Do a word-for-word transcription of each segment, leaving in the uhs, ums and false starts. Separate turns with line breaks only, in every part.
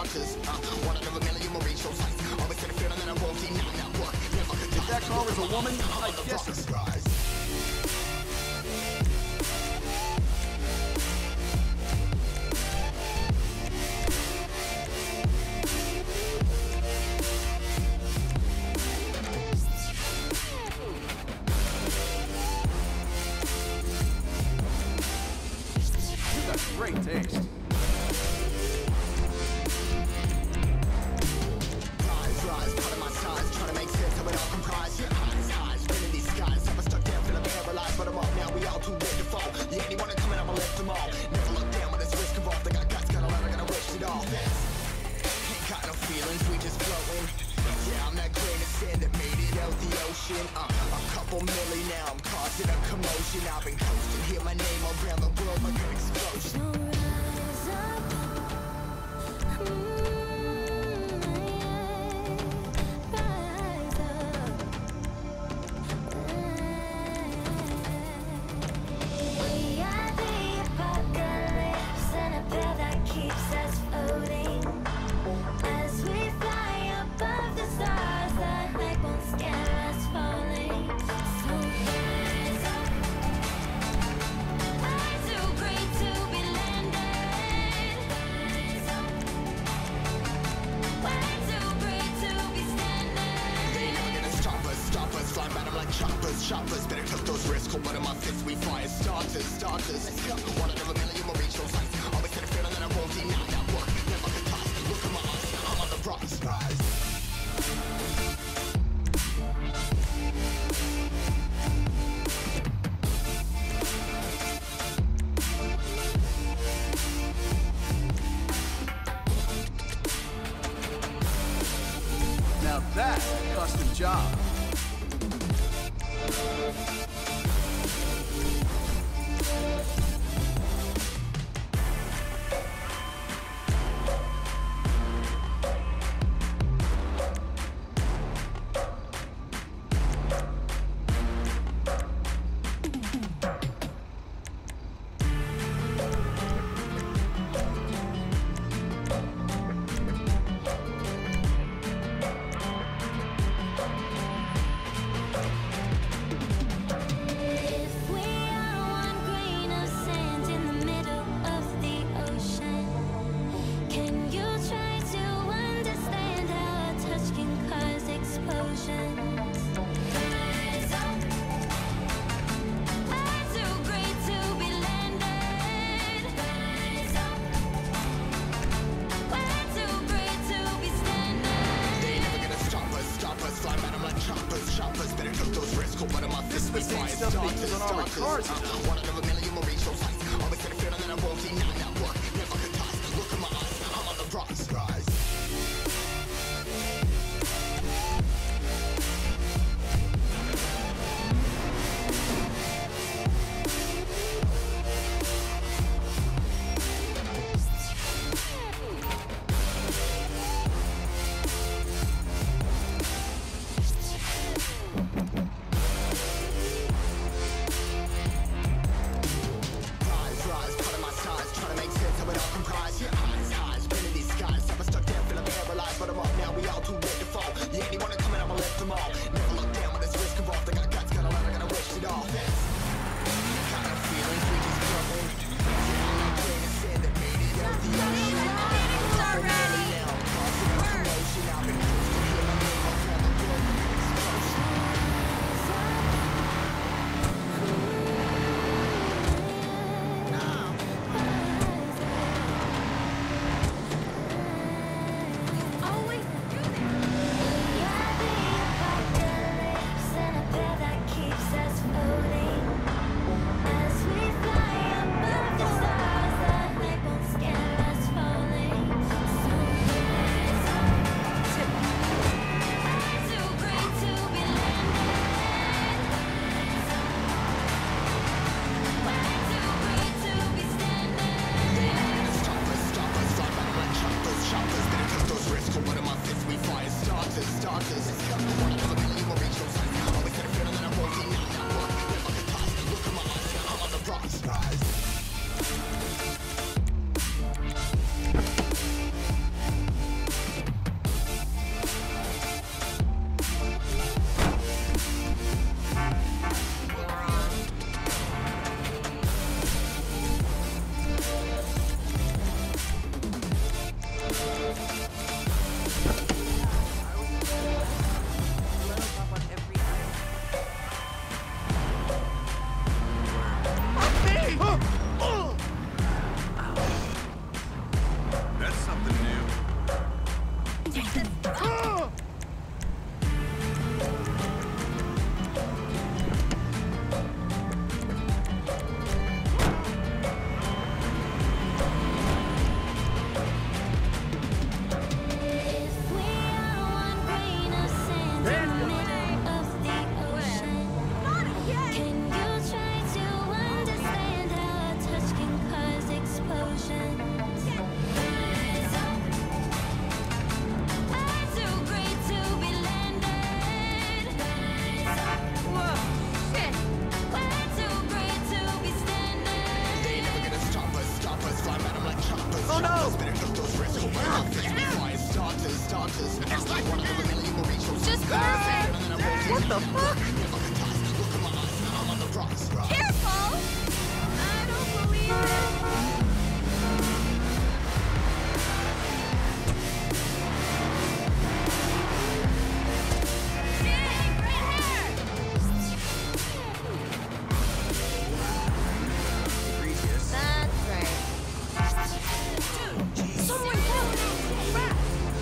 starters. Uh, one out of a million will reach those heights. Always get a feeling that I won't deny that work. Never could
If that car was a woman, I'd guess it. You got great taste.
Rise, rise, part of my size, trying to make sense of it all comprised. Yeah, highs, highs, spinning these skies. I've been stuck down, feeling paralyzed, but I'm up now. We all too late to fall. Yeah, anyone coming up, I'll lift them all. Never look down when there's risk involved. I got guts, got a lot, I gotta wish it all. Ain't got no feelings, we just floating. Yeah, I'm that grain of sand that made it out the ocean. Uh, a couple milli now, I'm causing a commotion. I've been coasting, hear my name around the world like an explosion. Choppers, better took those risks. Hold one of my fists, we fire starters, starters. Let's go. One out of a million will reach those heights. Always get a feeling that I won't deny that work. Never could toss. Look at my eyes, I'm on the rise, rise.
Now that's a custom job. This is the same stuff they use on our cars.
One out of a million will reach those heights. Always get a feeling that I won't deny that work. Never could toss. Look in my eyes, I'm on the rise, rise. Trying to make
What the fuck?
Careful! I don't believe it. Dang, red hair! That's right. Someone help! Crap!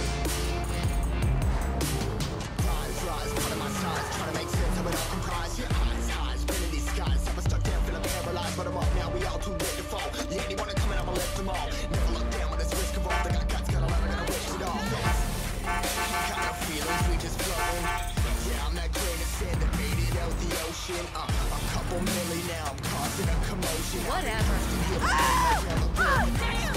Rise, rise, part of my size, trying to make sense of it all comprise. Your eyes, highs, spinning these skies. I was stuck down, feeling paralyzed, but I'm up now. We all too late to fall. Yeah, anyone coming, I'ma lift them all. Never look down when it's risk of all. They got guts, got a lot, I gotta wish it all. Kind of feelings, we just flowing. Yeah, I'm that grain of sand that made it out the ocean. Uh, a couple milli now, I'm causing a commotion.
Whatever. Oh! Oh, damn!